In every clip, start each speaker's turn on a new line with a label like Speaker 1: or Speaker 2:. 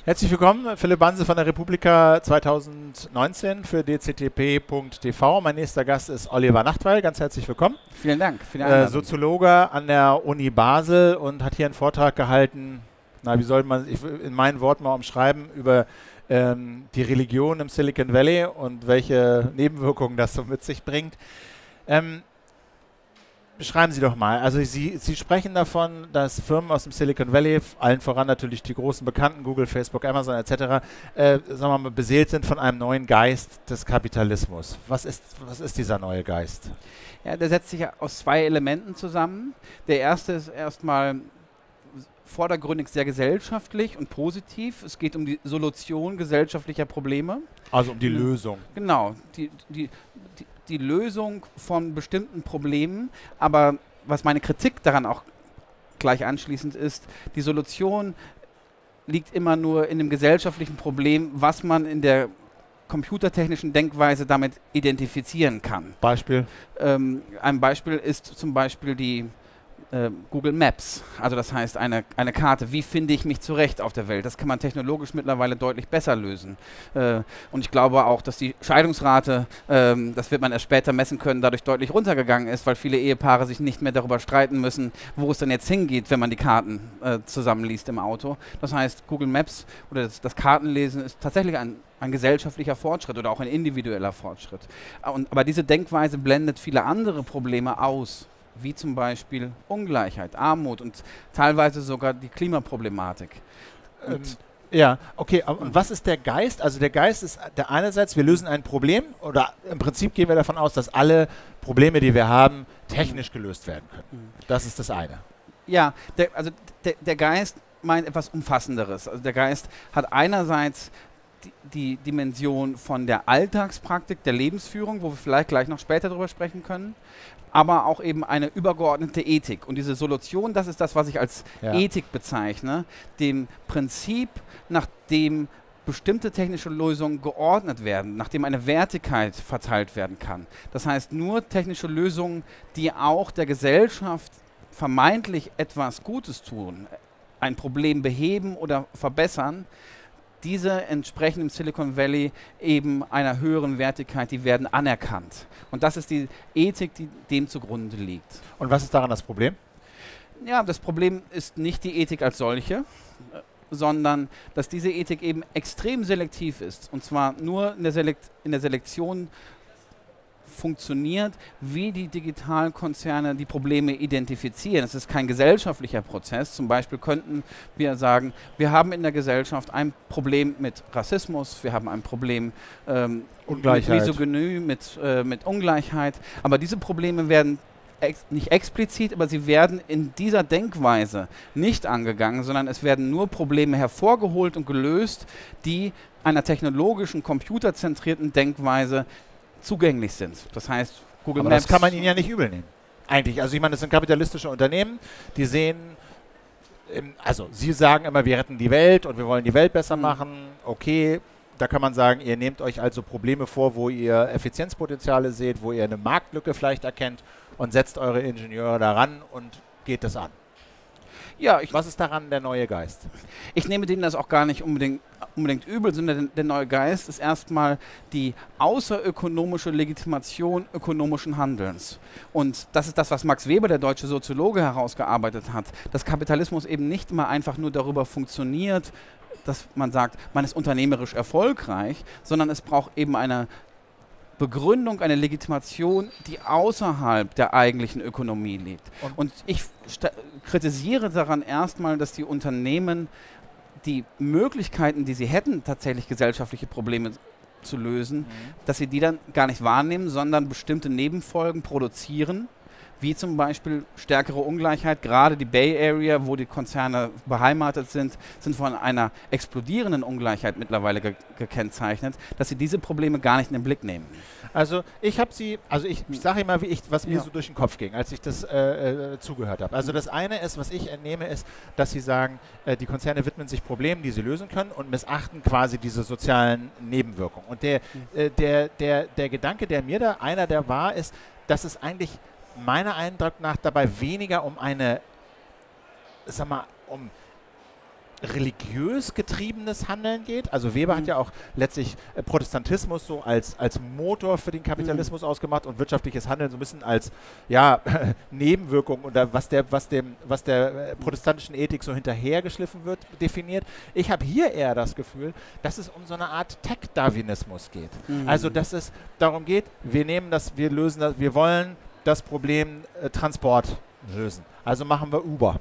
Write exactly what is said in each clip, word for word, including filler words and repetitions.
Speaker 1: Herzlich willkommen, Philipp Banse von der Republika zweitausendneunzehn für d c t p punkt t v. Mein nächster Gast ist Oliver Nachtwey. Ganz herzlich willkommen.
Speaker 2: Vielen Dank für die
Speaker 1: Einladung. Äh, Soziologe an der Uni Basel und hat hier einen Vortrag gehalten, na, wie soll man ich, in meinen Worten mal umschreiben, über ähm, die Religion im Silicon Valley und welche Nebenwirkungen das so mit sich bringt. Ähm, Beschreiben Sie doch mal. Also Sie, Sie sprechen davon, dass Firmen aus dem Silicon Valley, allen voran natürlich die großen Bekannten, Google, Facebook, Amazon et cetera, äh, sagen wir mal, beseelt sind von einem neuen Geist des Kapitalismus. Was ist, was ist dieser neue Geist?
Speaker 2: Ja, der setzt sich aus zwei Elementen zusammen. Der erste ist erstmal vordergründig sehr gesellschaftlich und positiv. Es geht um die Solution gesellschaftlicher Probleme.
Speaker 1: Also um die mhm. Lösung.
Speaker 2: Genau, die, die, die, die Lösung von bestimmten Problemen. Aber was meine Kritik daran auch gleich anschließend ist, die Solution liegt immer nur in dem gesellschaftlichen Problem, was man in der computertechnischen Denkweise damit identifizieren kann.
Speaker 1: Beispiel?
Speaker 2: Ähm, ein Beispiel ist zum Beispiel die äh, Google Maps. Also das heißt eine, eine Karte. Wie finde ich mich zurecht auf der Welt? Das kann man technologisch mittlerweile deutlich besser lösen. Äh, und ich glaube auch, dass die Scheidungsrate, ähm, das wird man erst später messen können, dadurch deutlich runtergegangen ist, weil viele Ehepaare sich nicht mehr darüber streiten müssen, wo es dann jetzt hingeht, wenn man die Karten äh, zusammenliest im Auto. Das heißt, Google Maps oder das, das Kartenlesen ist tatsächlich ein ein gesellschaftlicher Fortschritt oder auch ein individueller Fortschritt. Und, aber diese Denkweise blendet viele andere Probleme aus, wie zum Beispiel Ungleichheit, Armut und teilweise sogar die Klimaproblematik.
Speaker 1: Ähm, ja, okay. Und was ist der Geist? Also der Geist ist der einerseits, wir lösen ein Problem oder im Prinzip gehen wir davon aus, dass alle Probleme, die wir haben, technisch gelöst werden können. Das ist das eine.
Speaker 2: Ja, der, also der, der Geist meint etwas Umfassenderes. Also der Geist hat einerseits die Dimension von der Alltagspraktik, der Lebensführung, wo wir vielleicht gleich noch später darüber sprechen können, aber auch eben eine übergeordnete Ethik. Und diese Solution, das ist das, was ich als ja. Ethik bezeichne, dem Prinzip, nach dem bestimmte technische Lösungen geordnet werden, nachdem eine Wertigkeit verteilt werden kann. Das heißt, nur technische Lösungen, die auch der Gesellschaft vermeintlich etwas Gutes tun, ein Problem beheben oder verbessern, diese entsprechen im Silicon Valley eben einer höheren Wertigkeit, die werden anerkannt. Und das ist die Ethik, die dem zugrunde liegt.
Speaker 1: Und was ist daran das Problem?
Speaker 2: Ja, das Problem ist nicht die Ethik als solche, äh, sondern dass diese Ethik eben extrem selektiv ist. Und zwar nur in der, Selekt in der Selektion funktioniert, wie die Digitalkonzerne die Probleme identifizieren. Es ist kein gesellschaftlicher Prozess. Zum Beispiel könnten wir sagen, wir haben in der Gesellschaft ein Problem mit Rassismus, wir haben ein Problem ähm, mit Misogynie, mit, äh, mit Ungleichheit. Aber diese Probleme werden ex nicht explizit, aber sie werden in dieser Denkweise nicht angegangen, sondern es werden nur Probleme hervorgeholt und gelöst, die einer technologischen, computerzentrierten Denkweise zugänglich sind. Das heißt, Google
Speaker 1: Aber
Speaker 2: Maps...
Speaker 1: das kann man ihnen ja nicht übel nehmen. Eigentlich. Also ich meine, das sind kapitalistische Unternehmen, die sehen, ähm, also sie sagen immer, wir retten die Welt und wir wollen die Welt besser mhm. machen. Okay, da kann man sagen, ihr nehmt euch also Probleme vor, wo ihr Effizienzpotenziale seht, wo ihr eine Marktlücke vielleicht erkennt und setzt eure Ingenieure daran und geht das an.
Speaker 2: Ja, ich
Speaker 1: Was ist daran der neue Geist?
Speaker 2: Ich nehme denen das auch gar nicht unbedingt, unbedingt übel, sondern der neue Geist ist erstmal die außerökonomische Legitimation ökonomischen Handelns. Und das ist das, was Max Weber, der deutsche Soziologe, herausgearbeitet hat, dass Kapitalismus eben nicht immer einfach nur darüber funktioniert, dass man sagt, man ist unternehmerisch erfolgreich, sondern es braucht eben eine Begründung, eine Legitimation, die außerhalb der eigentlichen Ökonomie liegt. Und, und ich kritisiere daran erstmal, dass die Unternehmen die Möglichkeiten, die sie hätten, tatsächlich gesellschaftliche Probleme zu lösen, mhm. dass sie die dann gar nicht wahrnehmen, sondern bestimmte Nebenfolgen produzieren, wie zum Beispiel stärkere Ungleichheit. Gerade die Bay Area, wo die Konzerne beheimatet sind, sind von einer explodierenden Ungleichheit mittlerweile ge gekennzeichnet, dass sie diese Probleme gar nicht in den Blick nehmen.
Speaker 1: Also ich habe sie, also ich, ich sage immer, wie ich, was mir ja. so durch den Kopf ging, als ich das äh, äh, zugehört habe. Also das eine ist, was ich entnehme, ist, dass sie sagen, äh, die Konzerne widmen sich Problemen, die sie lösen können und missachten quasi diese sozialen Nebenwirkungen. Und der, äh, der, der, der Gedanke, der mir da einer der war, ist, dass es eigentlich meiner Eindruck nach dabei weniger um eine, sag mal, um religiös getriebenes Handeln geht. Also Weber
Speaker 2: Mhm.
Speaker 1: hat ja auch letztlich äh, Protestantismus so als, als Motor für den Kapitalismus
Speaker 2: Mhm.
Speaker 1: ausgemacht und wirtschaftliches Handeln so ein bisschen als ja, Nebenwirkung oder was der, was dem, was der äh, protestantischen Ethik so hinterhergeschliffen wird, definiert. Ich habe hier eher das Gefühl, dass es um so eine Art Tech-Darwinismus geht.
Speaker 2: Mhm.
Speaker 1: Also dass es darum geht, wir nehmen das, wir lösen das, wir wollen das Problem äh, Transport lösen. Also machen wir Uber.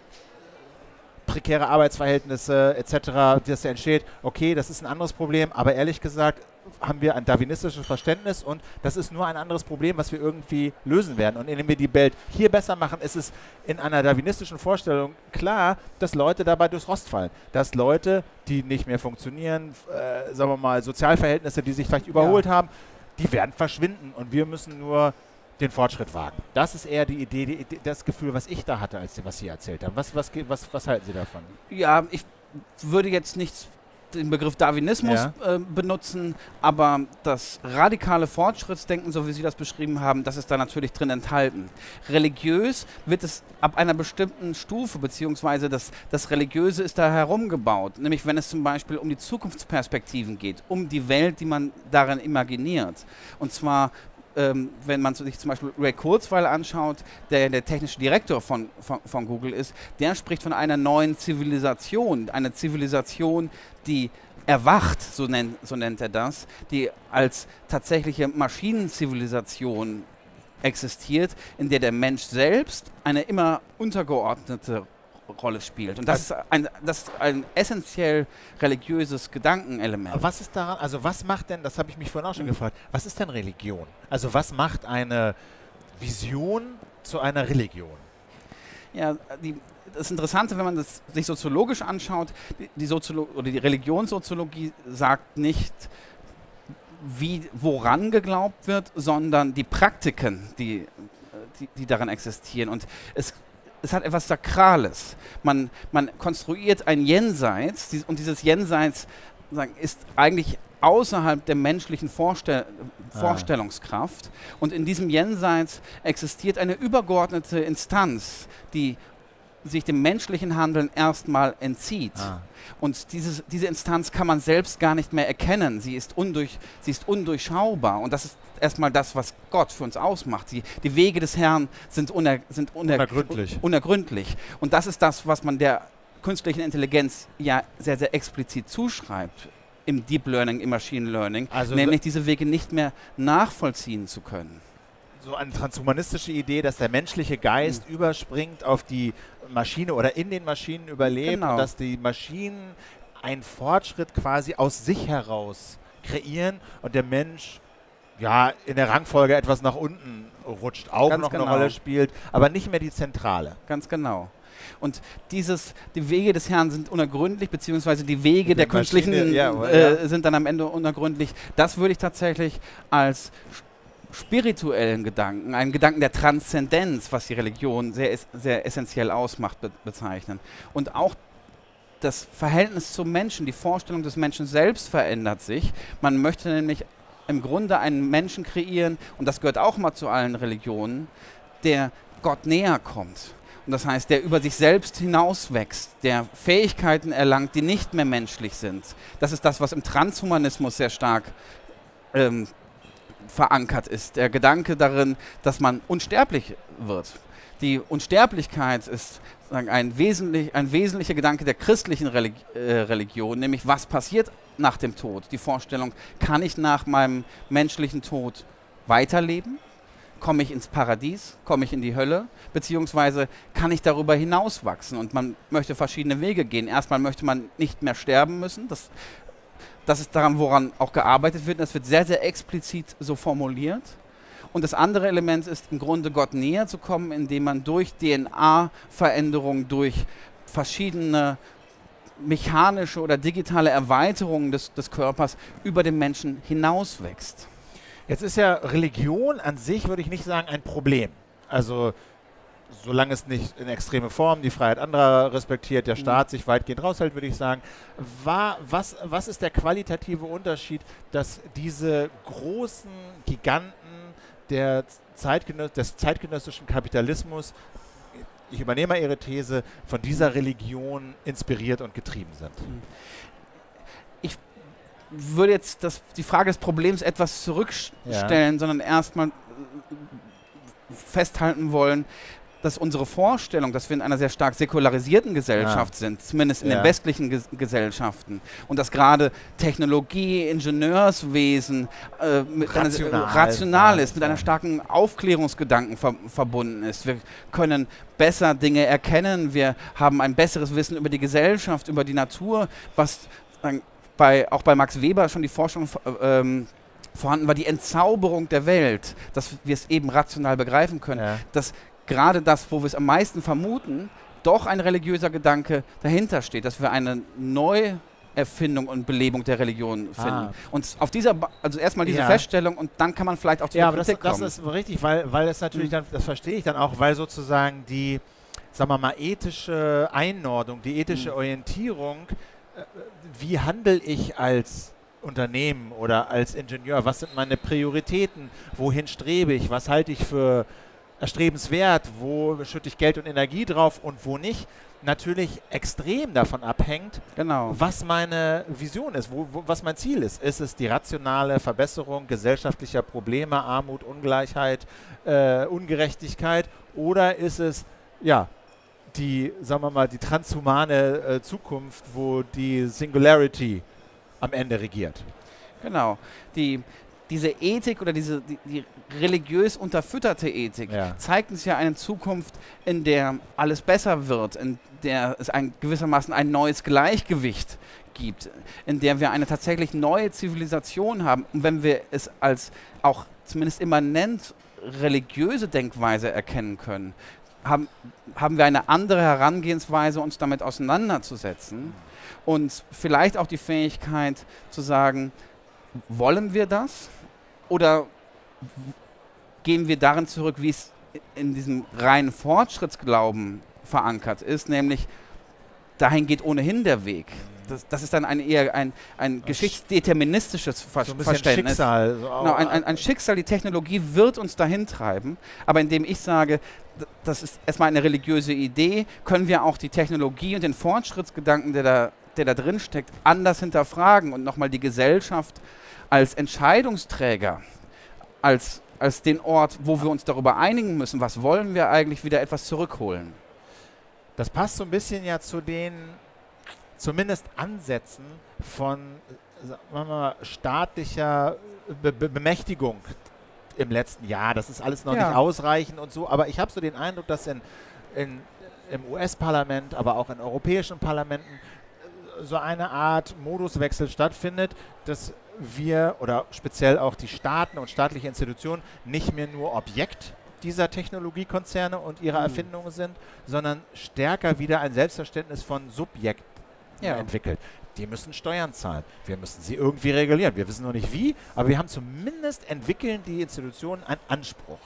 Speaker 1: Prekäre Arbeitsverhältnisse et cetera, das da entsteht, okay, das ist ein anderes Problem, aber ehrlich gesagt haben wir ein darwinistisches Verständnis und das ist nur ein anderes Problem, was wir irgendwie lösen werden. Und indem wir die Welt hier besser machen, ist es in einer darwinistischen Vorstellung klar, dass Leute dabei durchs Rost fallen. Dass Leute, die nicht mehr funktionieren, äh, sagen wir mal, Sozialverhältnisse, die sich vielleicht überholt
Speaker 2: Ja.
Speaker 1: haben, die werden verschwinden und wir müssen nur den Fortschritt wagen. Das ist eher die Idee, die Idee, das Gefühl, was ich da hatte, als Sie, was Sie erzählt haben. Was, was, ge- was, was halten Sie davon?
Speaker 2: Ja, ich würde jetzt nicht den Begriff Darwinismus
Speaker 1: Ja.
Speaker 2: äh, benutzen, aber das radikale Fortschrittsdenken, so wie Sie das beschrieben haben, das ist da natürlich drin enthalten. Religiös wird es ab einer bestimmten Stufe, beziehungsweise das, das Religiöse ist da herumgebaut, nämlich wenn es zum Beispiel um die Zukunftsperspektiven geht, um die Welt, die man darin imaginiert. Und zwar Ähm, wenn man sich zum Beispiel Ray Kurzweil anschaut, der der technische Direktor von, von, von Google ist, der spricht von einer neuen Zivilisation, eine Zivilisation, die erwacht, so nennt, so nennt er das, die als tatsächliche Maschinenzivilisation existiert, in der der Mensch selbst eine immer untergeordnete Rolle spielt. Und das ist ein, das ist ein essentiell religiöses Gedankenelement.
Speaker 1: Was ist daran, also was macht denn, das habe ich mich vorhin auch schon
Speaker 2: Mhm.
Speaker 1: gefragt, was ist denn Religion? Also was macht eine Vision zu einer Religion?
Speaker 2: Ja, die, das Interessante, wenn man das sich soziologisch anschaut, die, die, Soziolo oder die Religionssoziologie sagt nicht, wie, woran geglaubt wird, sondern die Praktiken, die, die, die daran existieren. Und es Es hat etwas Sakrales. Man, man konstruiert ein Jenseits dies, und dieses Jenseits sagen, ist eigentlich außerhalb der menschlichen Vorstell
Speaker 1: Ah.
Speaker 2: Vorstellungskraft. Und in diesem Jenseits existiert eine übergeordnete Instanz, die sich dem menschlichen Handeln erstmal entzieht.
Speaker 1: Ah.
Speaker 2: Und dieses, diese Instanz kann man selbst gar nicht mehr erkennen. Sie ist, undurch, sie ist undurchschaubar. Und das ist erstmal das, was Gott für uns ausmacht. Die, die Wege des Herrn sind, uner, sind uner,
Speaker 1: Unergründlich.
Speaker 2: unergründlich. Und das ist das, was man der künstlichen Intelligenz ja sehr, sehr explizit zuschreibt im Deep Learning, im Machine Learning,
Speaker 1: Also
Speaker 2: nämlich diese Wege nicht mehr nachvollziehen zu können.
Speaker 1: so eine transhumanistische Idee, dass der menschliche Geist
Speaker 2: Mhm.
Speaker 1: überspringt auf die Maschine oder in den Maschinen überlebt
Speaker 2: Genau.
Speaker 1: und dass die Maschinen einen Fortschritt quasi aus sich heraus kreieren und der Mensch ja in der Rangfolge etwas nach unten rutscht, auch
Speaker 2: Ganz
Speaker 1: noch
Speaker 2: genau.
Speaker 1: eine Rolle spielt, aber nicht mehr die Zentrale.
Speaker 2: Ganz genau. Und dieses, die Wege des Herrn sind unergründlich, beziehungsweise die Wege
Speaker 1: Der
Speaker 2: der künstlichen
Speaker 1: Maschine, ja, aber,
Speaker 2: äh,
Speaker 1: ja.
Speaker 2: sind dann am Ende unergründlich. Das würde ich tatsächlich als spirituellen Gedanken, einen Gedanken der Transzendenz, was die Religion sehr, es- sehr essentiell ausmacht, be bezeichnen. Und auch das Verhältnis zum Menschen, die Vorstellung des Menschen selbst verändert sich. Man möchte nämlich im Grunde einen Menschen kreieren, und das gehört auch mal zu allen Religionen, der Gott näher kommt. Und das heißt, der über sich selbst hinauswächst, der Fähigkeiten erlangt, die nicht mehr menschlich sind. Das ist das, was im Transhumanismus sehr stark ähm, verankert ist. Der Gedanke darin, dass man unsterblich wird. Die Unsterblichkeit ist sagen, ein, wesentlich, ein wesentlicher Gedanke der christlichen Religi äh, Religion, nämlich was passiert nach dem Tod. Die Vorstellung, kann ich nach meinem menschlichen Tod weiterleben? Komme ich ins Paradies? Komme ich in die Hölle? Beziehungsweise kann ich darüber hinauswachsen? Und man möchte verschiedene Wege gehen. Erstmal möchte man nicht mehr sterben müssen. Das, das ist daran, woran auch gearbeitet wird. Das wird sehr, sehr explizit so formuliert. Und das andere Element ist im Grunde Gott näher zu kommen, indem man durch D N A-Veränderungen, durch verschiedene mechanische oder digitale Erweiterungen des, des Körpers über den Menschen hinauswächst.
Speaker 1: Jetzt ist ja Religion an sich, würde ich nicht sagen, ein Problem. Also solange es nicht in extreme Form die Freiheit anderer respektiert, der Staat sich weitgehend raushält, würde ich sagen. War, was, was ist der qualitative Unterschied, dass diese großen Giganten der Zeitgenö des zeitgenössischen Kapitalismus ich übernehme mal Ihre These, von dieser Religion inspiriert und getrieben sind.
Speaker 2: Ich würde jetzt das, die Frage des Problems etwas zurückstellen, ja. sondern erstmal festhalten wollen, dass unsere Vorstellung, dass wir in einer sehr stark säkularisierten Gesellschaft ja. sind, zumindest in ja. den westlichen Ges Gesellschaften, und dass gerade Technologie, Ingenieurswesen äh, mit rational, einer, äh, rational ist, mit einer starken Aufklärungsgedanken ver verbunden ist. Wir können besser Dinge erkennen, wir haben ein besseres Wissen über die Gesellschaft, über die Natur, was äh, bei, auch bei Max Weber schon die Forschung äh, ähm, vorhanden war, die Entzauberung der Welt, dass wir es eben rational begreifen können, ja. dass gerade das, wo wir es am meisten vermuten, doch ein religiöser Gedanke dahinter steht, dass wir eine Neuerfindung und Belebung der Religion finden. Ah. Und auf dieser, ba also erstmal diese ja. Feststellung, und dann kann man vielleicht auch zu
Speaker 1: ja,
Speaker 2: der
Speaker 1: Kritik kommen. Ja, das ist richtig, weil, weil es natürlich, mhm. dann, das verstehe ich dann auch, weil sozusagen die, sagen wir mal, ethische Einordnung, die ethische mhm. Orientierung, äh, wie handle ich als Unternehmen oder als Ingenieur, was sind meine Prioritäten, wohin strebe ich, was halte ich für erstrebenswert, wo schütte ich Geld und Energie drauf und wo nicht, natürlich extrem davon abhängt,
Speaker 2: genau.
Speaker 1: was meine Vision ist, wo, wo, was mein Ziel ist. Ist es die rationale Verbesserung gesellschaftlicher Probleme, Armut, Ungleichheit, äh, Ungerechtigkeit, oder ist es, ja, die, sagen wir mal, die transhumane äh, Zukunft, wo die Singularity am Ende regiert?
Speaker 2: Genau. Die Diese Ethik oder diese die, die religiös unterfütterte Ethik ja. zeigt uns ja eine Zukunft, in der alles besser wird, in der es ein, gewissermaßen ein neues Gleichgewicht gibt, in der wir eine tatsächlich neue Zivilisation haben. Und wenn wir es als auch zumindest immanent religiöse Denkweise erkennen können, haben, haben wir eine andere Herangehensweise, uns damit auseinanderzusetzen und vielleicht auch die Fähigkeit zu sagen, wollen wir das? Oder gehen wir darin zurück, wie es in diesem reinen Fortschrittsglauben verankert ist, nämlich dahin geht ohnehin der Weg. Das, das ist dann ein eher ein, ein geschichtsdeterministisches Ver
Speaker 1: so ein
Speaker 2: Verständnis.
Speaker 1: Schicksal. So
Speaker 2: genau, ein, ein, ein Schicksal, die Technologie wird uns dahin treiben, aber indem ich sage, das ist erstmal eine religiöse Idee, können wir auch die Technologie und den Fortschrittsgedanken, der da, der da drin steckt, anders hinterfragen und nochmal die Gesellschaft als Entscheidungsträger, als, als den Ort, wo wir uns darüber einigen müssen, was wollen wir eigentlich, wieder etwas zurückholen.
Speaker 1: Das passt so ein bisschen ja zu den zumindest Ansätzen von, sagen wir mal, staatlicher Be Be Bemächtigung im letzten Jahr. Das ist alles noch ja. nicht ausreichend und so, aber ich habe so den Eindruck, dass in, in, im U S-Parlament, aber auch in europäischen Parlamenten so eine Art Moduswechsel stattfindet, dass wir oder speziell auch die Staaten und staatliche Institutionen nicht mehr nur Objekt dieser Technologiekonzerne und ihrer mhm. Erfindungen sind, sondern stärker wieder ein Selbstverständnis von Subjekt ja. entwickelt. Die müssen Steuern zahlen. Wir müssen sie irgendwie regulieren. Wir wissen noch nicht wie, aber wir haben zumindest entwickeln die Institutionen einen Anspruch.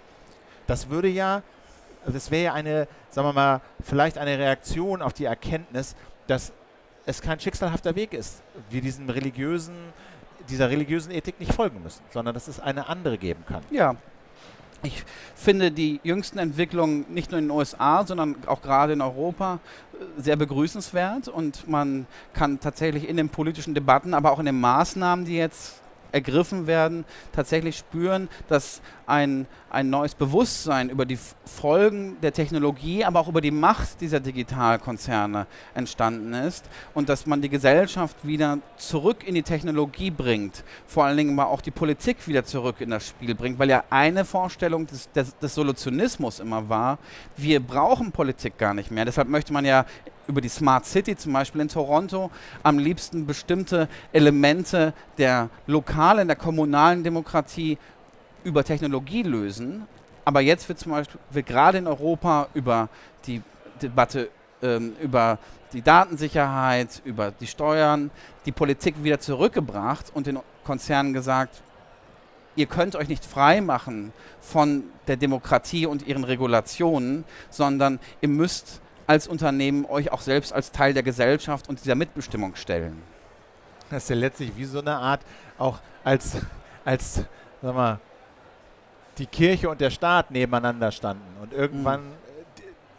Speaker 1: Das würde ja, das wäre ja eine, sagen wir mal, vielleicht eine Reaktion auf die Erkenntnis, dass es kein schicksalhafter Weg ist, wir diesen religiösen, dieser religiösen Ethik nicht folgen müssen, sondern dass es eine andere geben kann.
Speaker 2: Ja. Ich finde die jüngsten Entwicklungen nicht nur in den U S A, sondern auch gerade in Europa sehr begrüßenswert, und man kann tatsächlich in den politischen Debatten, aber auch in den Maßnahmen, die jetzt ergriffen werden, tatsächlich spüren, dass ein, ein neues Bewusstsein über die Folgen der Technologie, aber auch über die Macht dieser Digitalkonzerne entstanden ist und dass man die Gesellschaft wieder zurück in die Technologie bringt, vor allen Dingen aber auch die Politik wieder zurück in das Spiel bringt, weil ja eine Vorstellung des, des, des Solutionismus immer war, wir brauchen Politik gar nicht mehr. Deshalb möchte man ja über die Smart City, zum Beispiel in Toronto, am liebsten bestimmte Elemente der lokalen, der kommunalen Demokratie über Technologie lösen. Aber jetzt wird zum Beispiel wird gerade in Europa über die Debatte ähm, über die Datensicherheit, über die Steuern, die Politik wieder zurückgebracht und den Konzernen gesagt, ihr könnt euch nicht frei machen von der Demokratie und ihren Regulationen, sondern ihr müsst als Unternehmen euch auch selbst als Teil der Gesellschaft und dieser Mitbestimmung stellen.
Speaker 1: Das ist ja letztlich wie so eine Art, auch als, als sag mal, die Kirche und der Staat nebeneinander standen und irgendwann mhm.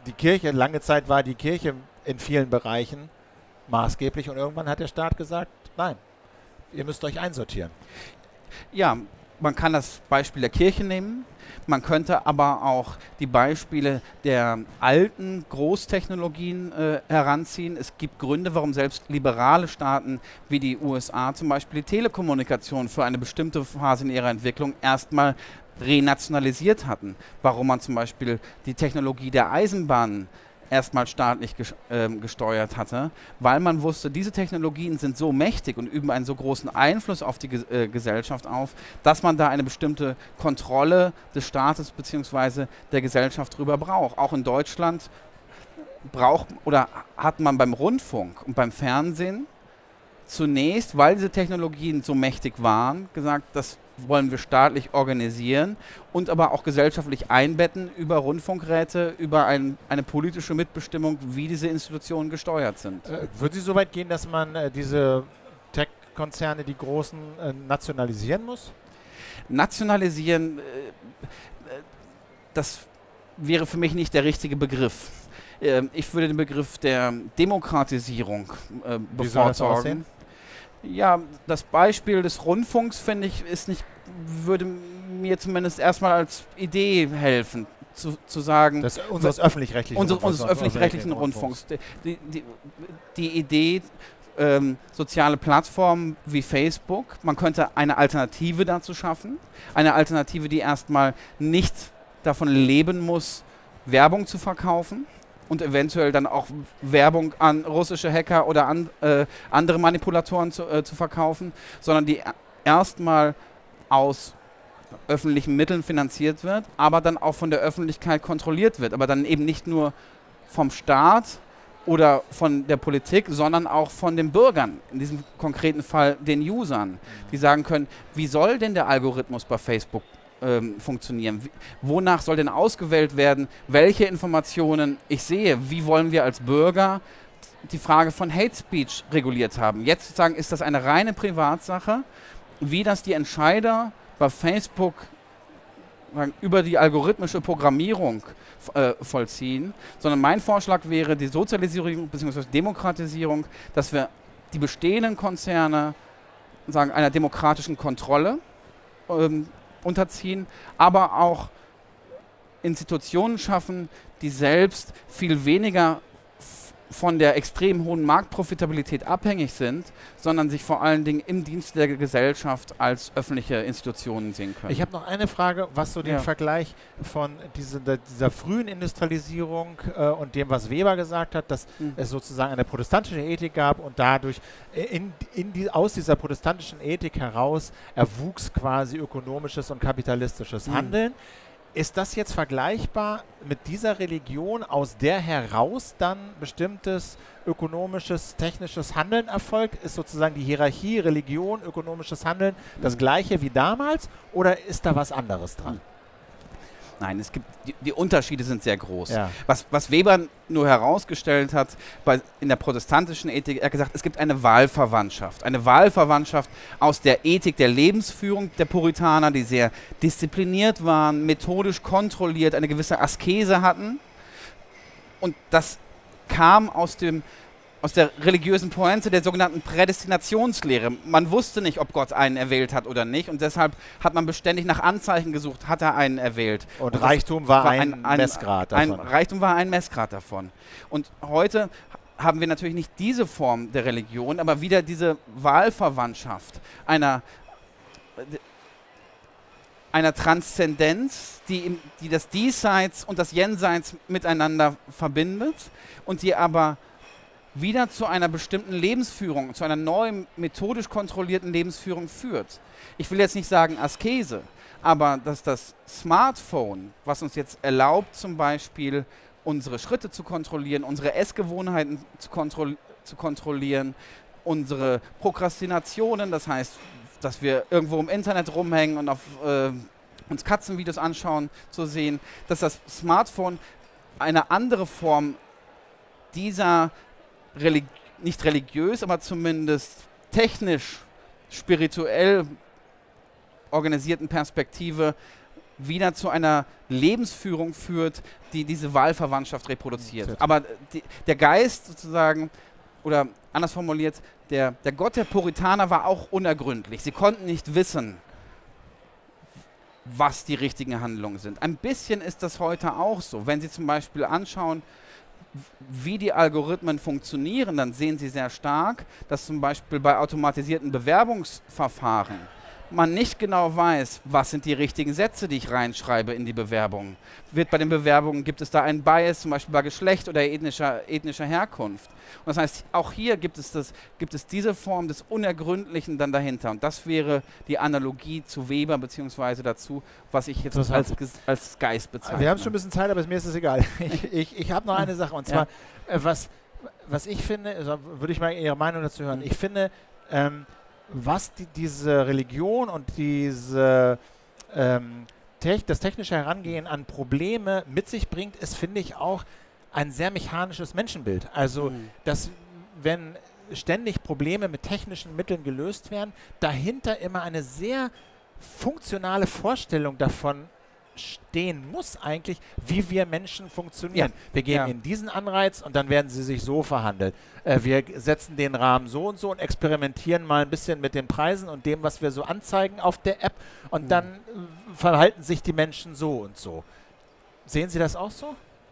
Speaker 1: die Kirche, lange Zeit war die Kirche in vielen Bereichen maßgeblich und irgendwann hat der Staat gesagt, nein, ihr müsst euch einsortieren.
Speaker 2: Ja, man kann das Beispiel der Kirche nehmen, man könnte aber auch die Beispiele der alten Großtechnologien äh, heranziehen. Es gibt Gründe, warum selbst liberale Staaten wie die U S A zum Beispiel die Telekommunikation für eine bestimmte Phase in ihrer Entwicklung erstmal renationalisiert hatten. Warum man zum Beispiel die Technologie der Eisenbahn erstmal staatlich ges äh, gesteuert hatte, weil man wusste, diese Technologien sind so mächtig und üben einen so großen Einfluss auf die Ge äh, Gesellschaft auf, dass man da eine bestimmte Kontrolle des Staates bzw. der Gesellschaft drüber braucht. Auch in Deutschland braucht oder hat man beim Rundfunk und beim Fernsehen zunächst, weil diese Technologien so mächtig waren, gesagt, das wollen wir staatlich organisieren und aber auch gesellschaftlich einbetten über Rundfunkräte, über ein, eine politische Mitbestimmung, wie diese Institutionen gesteuert sind.
Speaker 1: Äh, würde Sie so weit gehen, dass man äh, diese Tech-Konzerne, die großen, äh, nationalisieren muss?
Speaker 2: Nationalisieren, äh, das wäre für mich nicht der richtige Begriff. Äh, ich würde den Begriff der Demokratisierung äh, bevorzugen.
Speaker 1: Wie soll das aussehen?
Speaker 2: Ja, das Beispiel des Rundfunks, finde ich, ist nicht, würde mir zumindest erstmal als Idee helfen, zu, zu sagen.
Speaker 1: Das unseres öffentlich-rechtlichen
Speaker 2: unser, Rundfunks. Unseres öffentlich-rechtlichen Rundfunks. Die, die, die Idee, ähm, soziale Plattformen wie Facebook, man könnte eine Alternative dazu schaffen. Eine Alternative, die erstmal nicht davon leben muss, Werbung zu verkaufen. Und eventuell dann auch Werbung an russische Hacker oder an, äh, andere Manipulatoren zu, äh, zu verkaufen, sondern die erstmal aus öffentlichen Mitteln finanziert wird, aber dann auch von der Öffentlichkeit kontrolliert wird. Aber dann eben nicht nur vom Staat oder von der Politik, sondern auch von den Bürgern, in diesem konkreten Fall den Usern, die sagen können, wie soll denn der Algorithmus bei Facebook Ähm, funktionieren? Wie, wonach soll denn ausgewählt werden, welche Informationen ich sehe? Wie wollen wir als Bürger die Frage von Hate Speech reguliert haben? Jetzt sozusagen ist das eine reine Privatsache, wie das die Entscheider bei Facebook sagen, über die algorithmische Programmierung äh, vollziehen, sondern mein Vorschlag wäre die Sozialisierung bzw. Demokratisierung, dass wir die bestehenden Konzerne sagen, einer demokratischen Kontrolle ähm, unterziehen, aber auch Institutionen schaffen, die selbst viel weniger von der extrem hohen Marktprofitabilität abhängig sind, sondern sich vor allen Dingen im Dienst der Gesellschaft als öffentliche Institutionen sehen können.
Speaker 1: Ich habe noch eine Frage, was so den
Speaker 2: ja.
Speaker 1: Vergleich von diese, der, dieser frühen Industrialisierung äh, und dem, was Weber gesagt hat, dass mhm. es sozusagen eine protestantische Ethik gab und dadurch in, in die, aus dieser protestantischen Ethik heraus erwuchs quasi ökonomisches und kapitalistisches mhm. Handeln. Ist das jetzt vergleichbar mit dieser Religion, aus der heraus dann bestimmtes ökonomisches, technisches Handeln erfolgt? Ist sozusagen die Hierarchie Religion, ökonomisches Handeln das gleiche wie damals oder ist da was anderes dran?
Speaker 2: Nein, es gibt die, die Unterschiede sind sehr groß.
Speaker 1: Ja.
Speaker 2: Was, was Weber nur herausgestellt hat, bei, in der protestantischen Ethik, er hat gesagt, es gibt eine Wahlverwandtschaft. Eine Wahlverwandtschaft aus der Ethik der Lebensführung der Puritaner, die sehr diszipliniert waren, methodisch kontrolliert, eine gewisse Askese hatten. Und das kam aus dem aus der religiösen Pointe der sogenannten Prädestinationslehre. Man wusste nicht, ob Gott einen erwählt hat oder nicht und deshalb hat man beständig nach Anzeichen gesucht, hat er einen erwählt.
Speaker 1: Und, und Reichtum war, war ein, ein, ein Messgrad davon.
Speaker 2: Ein Reichtum war ein Messgrad davon. Und heute haben wir natürlich nicht diese Form der Religion, aber wieder diese Wahlverwandtschaft einer, einer Transzendenz, die, im, die das Diesseits und das Jenseits miteinander verbindet und die aber wieder zu einer bestimmten Lebensführung, zu einer neuen, methodisch kontrollierten Lebensführung führt. Ich will jetzt nicht sagen Askese, aber dass das Smartphone, was uns jetzt erlaubt, zum Beispiel unsere Schritte zu kontrollieren, unsere Essgewohnheiten zu, kontrol zu kontrollieren, unsere Prokrastinationen, das heißt, dass wir irgendwo im Internet rumhängen und auf, äh, uns Katzenvideos anschauen, zu sehen, dass das Smartphone eine andere Form dieser Religi nicht religiös, aber zumindest technisch, spirituell organisierten Perspektive wieder zu einer Lebensführung führt, die diese Wahlverwandtschaft reproduziert.
Speaker 1: Mhm.
Speaker 2: Aber die, der Geist sozusagen, oder anders formuliert, der, der Gott der Puritaner war auch unergründlich. Sie konnten nicht wissen, was die richtigen Handlungen sind. Ein bisschen ist das heute auch so. Wenn Sie zum Beispiel anschauen, wie die Algorithmen funktionieren, dann sehen Sie sehr stark, dass zum Beispiel bei automatisierten Bewerbungsverfahren man nicht genau weiß, was sind die richtigen Sätze, die ich reinschreibe in die Bewerbung. Wird bei den Bewerbungen, gibt es da einen Bias, zum Beispiel bei Geschlecht oder ethnischer, ethnischer Herkunft. Und das heißt, auch hier gibt es, das, gibt es diese Form des Unergründlichen dann dahinter. Und das wäre die Analogie zu Weber, beziehungsweise dazu, was ich jetzt als, als Geist bezeichne.
Speaker 1: Wir haben schon ein bisschen Zeit, aber mir ist es egal. Ich, ich, ich habe noch eine Sache, und zwar, ja. äh, was, was ich finde, also würde ich mal Ihre Meinung dazu hören, ich finde, ähm, was die, diese Religion und diese, ähm, te das technische Herangehen an Probleme mit sich bringt, ist, finde ich, auch ein sehr mechanisches Menschenbild. Also, mhm. dass wenn ständig Probleme mit technischen Mitteln gelöst werden, dahinter immer eine sehr funktionale Vorstellung davon stehen muss eigentlich, wie wir Menschen funktionieren. Ja. Wir geben ja. ihnen diesen Anreiz und dann werden sie sich so verhandelt. Äh, wir setzen den Rahmen so und so und experimentieren mal ein bisschen mit den Preisen und dem, was wir so anzeigen auf der App, und mhm. dann äh, verhalten sich die Menschen so und so. Sehen Sie das auch so?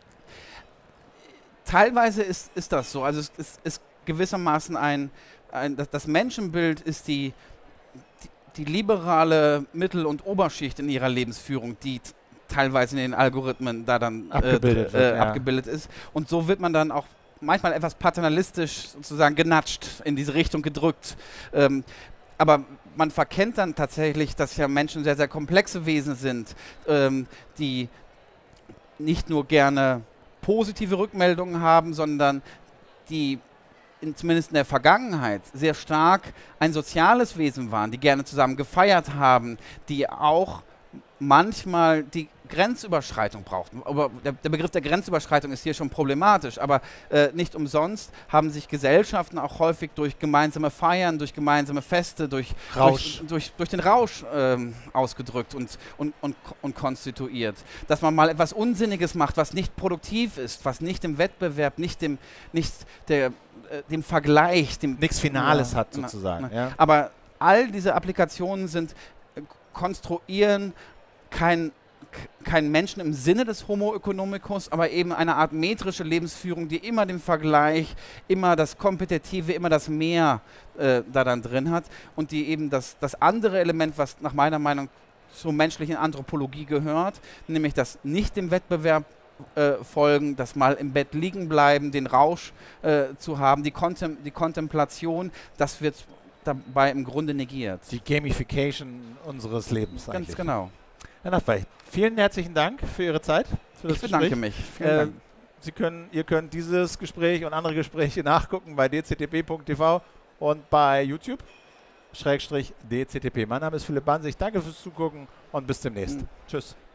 Speaker 2: Teilweise ist, ist das so. Also es ist, ist gewissermaßen ein, ein das, das Menschenbild ist die die liberale Mittel- und Oberschicht in ihrer Lebensführung, die teilweise in den Algorithmen da dann
Speaker 1: abgebildet,
Speaker 2: äh,
Speaker 1: wird,
Speaker 2: äh,
Speaker 1: ja.
Speaker 2: abgebildet ist. Und so wird man dann auch manchmal etwas paternalistisch sozusagen genatscht, in diese Richtung gedrückt. Ähm, aber man verkennt dann tatsächlich, dass ja Menschen sehr, sehr komplexe Wesen sind, ähm, die nicht nur gerne positive Rückmeldungen haben, sondern die In, zumindest in der Vergangenheit, sehr stark ein soziales Wesen waren, die gerne zusammen gefeiert haben, die auch manchmal die Grenzüberschreitung brauchten. Aber der, der Begriff der Grenzüberschreitung ist hier schon problematisch, aber äh, nicht umsonst haben sich Gesellschaften auch häufig durch gemeinsame Feiern, durch gemeinsame Feste, durch, durch, durch, durch den Rausch ähm, ausgedrückt und, und, und, und konstituiert. Dass man mal etwas Unsinniges macht, was nicht produktiv ist, was nicht im Wettbewerb, nicht dem, nicht der dem Vergleich, dem
Speaker 1: nichts Finales
Speaker 2: ja,
Speaker 1: hat sozusagen.
Speaker 2: Na,
Speaker 1: ja.
Speaker 2: Aber all diese Applikationen sind, äh, konstruieren kein, kein Menschen im Sinne des Homo economicus, aber eben eine Art metrische Lebensführung, die immer den Vergleich, immer das Kompetitive, immer das Mehr äh, da dann drin hat, und die eben das, das andere Element, was nach meiner Meinung zur menschlichen Anthropologie gehört, nämlich das nicht dem Wettbewerb Äh, folgen, das mal im Bett liegen bleiben, den Rausch äh, zu haben, die, Kontem die Kontemplation, das wird dabei im Grunde negiert.
Speaker 1: Die Gamification unseres Lebens.
Speaker 2: Ganz
Speaker 1: eigentlich.
Speaker 2: genau.
Speaker 1: Herr Nachweich, vielen herzlichen Dank für Ihre Zeit. Für das
Speaker 2: ich bedanke
Speaker 1: Gespräch.
Speaker 2: mich. Vielen
Speaker 1: äh,
Speaker 2: Dank.
Speaker 1: Sie können, ihr könnt dieses Gespräch und andere Gespräche nachgucken bei d c t p punkt t v und bei YouTube. Schrägstrich D C T P. Mein Name ist Philipp Bansig. Danke fürs Zugucken und bis demnächst. Mhm. Tschüss.